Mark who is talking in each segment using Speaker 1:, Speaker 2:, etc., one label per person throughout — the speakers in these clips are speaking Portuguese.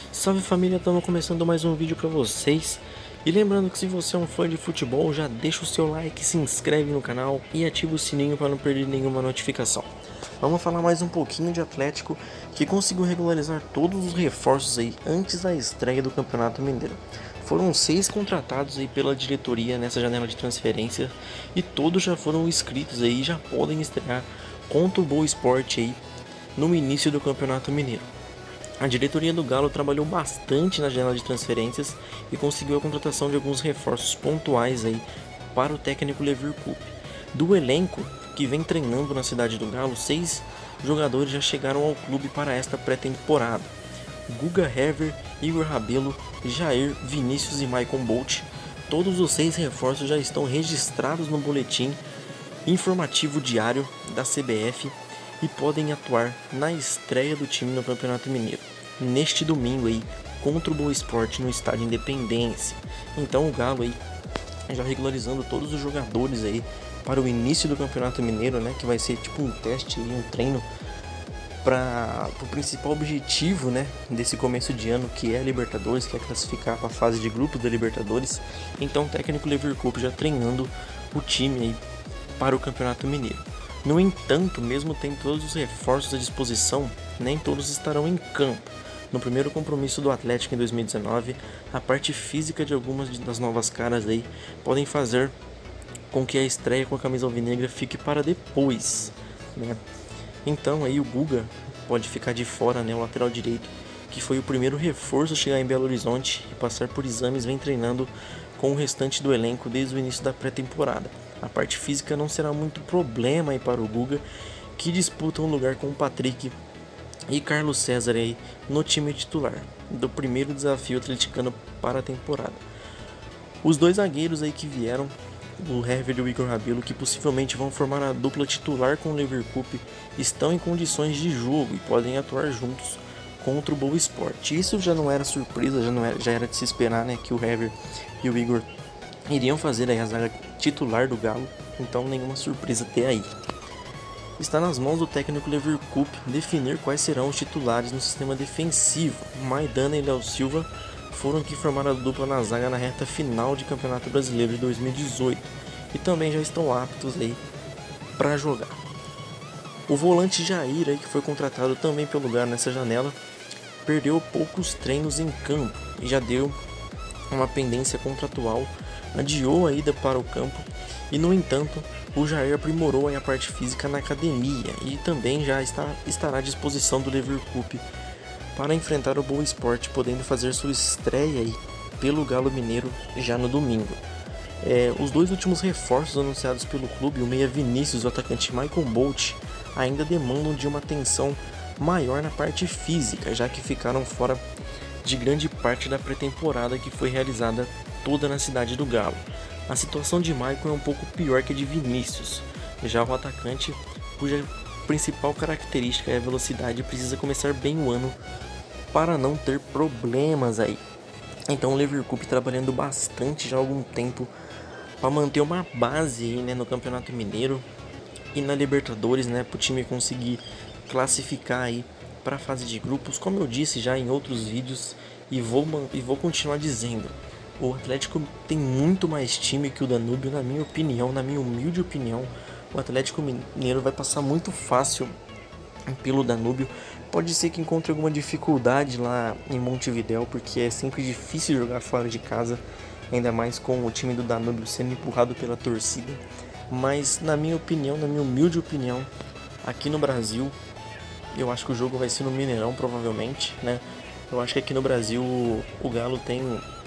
Speaker 1: Salve família, estamos começando mais um vídeo para vocês. E lembrando que se você é um fã de futebol, já deixa o seu like, se inscreve no canal e ativa o sininho para não perder nenhuma notificação. Vamos falar mais um pouquinho de Atlético, que conseguiu regularizar todos os reforços aí antes da estreia do Campeonato Mineiro. Foram 6 contratados aí pela diretoria nessa janela de transferência e todos já foram inscritos aí e já podem estrear contra o Boa Esporte aí no início do Campeonato Mineiro. A diretoria do Galo trabalhou bastante na janela de transferências e conseguiu a contratação de alguns reforços pontuais aí para o técnico Levir Coupe. Do elenco que vem treinando na cidade do Galo, 6 jogadores já chegaram ao clube para esta pré-temporada. Guga Hever, Igor Rabelo, Jair, Vinícius e Maicon Bolt. Todos os 6 reforços já estão registrados no boletim informativo diário da CBF e podem atuar na estreia do time no Campeonato Mineiro, neste domingo aí, contra o Boa Esporte no Estádio Independência. Então o Galo aí já regularizando todos os jogadores aí para o início do Campeonato Mineiro, né, que vai ser tipo um teste e um treino para o principal objetivo, né, desse começo de ano, que é a Libertadores, que é classificar para a fase de grupos da Libertadores. Então o técnico Levir Coupe já treinando o time aí para o Campeonato Mineiro. No entanto, mesmo tendo todos os reforços à disposição, nem todos estarão em campo. No primeiro compromisso do Atlético em 2019, a parte física de algumas das novas caras aí podem fazer com que a estreia com a camisa alvinegra fique para depois, né? Então aí o Guga pode ficar de fora, né, o lateral direito, que foi o primeiro reforço a chegar em Belo Horizonte e passar por exames, vem treinando com o restante do elenco desde o início da pré-temporada. A parte física não será muito problema aí para o Guga, que disputa um lugar com o Patrick e Carlos César aí no time titular do primeiro desafio atleticano para a temporada. Os dois zagueiros aí que vieram, o Hever e o Igor Rabelo, que possivelmente vão formar a dupla titular com o Levir Coupe, estão em condições de jogo e podem atuar juntos contra o Boa Esporte. Isso já não era surpresa, já era de se esperar, né, que o Hever e o Igor iriam fazer aí a zaga titular do Galo, então nenhuma surpresa até aí. Está nas mãos do técnico Levir Coupe definir quais serão os titulares no sistema defensivo. Maidana e Léo Silva foram que formaram a dupla na zaga na reta final de Campeonato Brasileiro de 2018 e também já estão aptos aí para jogar. O volante Jair, aí, que foi contratado também pelo Galo nessa janela, perdeu poucos treinos em campo e já deu uma pendência contratual, adiou a ida para o campo e, no entanto, o Jair aprimorou a parte física na academia e também já estará à disposição do Levir Coupe para enfrentar o Boa Esporte, podendo fazer sua estreia aí pelo Galo Mineiro já no domingo. Os dois últimos reforços anunciados pelo clube, o meia Vinícius e o atacante Maicon Bolt, ainda demandam de uma atenção maior na parte física, já que ficaram fora de grande parte da pré-temporada que foi realizada toda na cidade do Galo. A situação de Maicon é um pouco pior que a de Vinícius, já o atacante, cuja principal característica é a velocidade, precisa começar bem o ano para não ter problemas aí. Então o Levir Coupe trabalhando bastante já há algum tempo para manter uma base aí, né, no Campeonato Mineiro e na Libertadores, né, para o time conseguir classificar aí para a fase de grupos, como eu disse já em outros vídeos e vou continuar dizendo. O Atlético tem muito mais time que o Danúbio, na minha opinião, na minha humilde opinião. O Atlético Mineiro vai passar muito fácil pelo Danúbio. Pode ser que encontre alguma dificuldade lá em Montevidéu, porque é sempre difícil jogar fora de casa, ainda mais com o time do Danúbio sendo empurrado pela torcida. Mas na minha opinião, na minha humilde opinião, aqui no Brasil, eu acho que o jogo vai ser no Mineirão, provavelmente, né? Eu acho que aqui no Brasil o Galo tem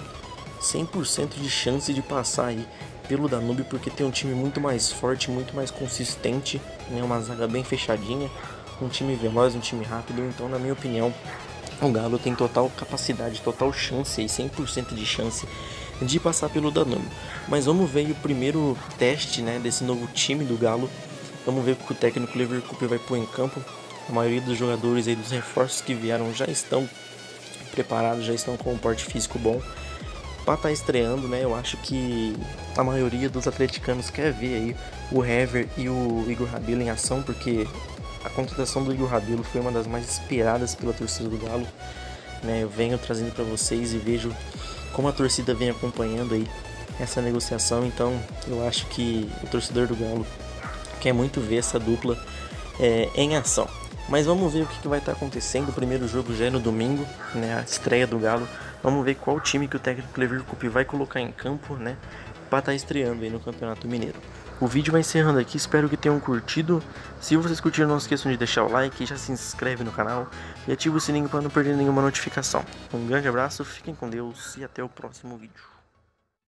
Speaker 1: 100% de chance de passar aí pelo Danúbio, porque tem um time muito mais forte, muito mais consistente, né? Uma zaga bem fechadinha, um time veloz, um time rápido. Então, na minha opinião, o Galo tem total capacidade, total chance aí, 100% de chance de passar pelo Danúbio. Mas vamos ver o primeiro teste, né, desse novo time do Galo. Vamos ver o que o técnico Levir Coupe vai pôr em campo. A maioria dos jogadores aí, dos reforços que vieram, já estão preparados, já estão com um porte físico bom para estar estreando, né? Eu acho que a maioria dos atleticanos quer ver aí o Hever e o Igor Rabelo em ação, porque a contratação do Igor Rabelo foi uma das mais esperadas pela torcida do Galo. né, eu venho trazendo para vocês e vejo como a torcida vem acompanhando aí essa negociação. Então eu acho que o torcedor do Galo quer muito ver essa dupla em ação. Mas vamos ver o que vai estar acontecendo. O primeiro jogo já é no domingo, né, a estreia do Galo. Vamos ver qual time que o técnico Clever Coupe vai colocar em campo, né, para estar estreando aí no Campeonato Mineiro. O vídeo vai encerrando aqui, espero que tenham curtido. Se vocês curtiram, não esqueçam de deixar o like, já se inscreve no canal e ativa o sininho para não perder nenhuma notificação. Um grande abraço, fiquem com Deus e até o próximo vídeo.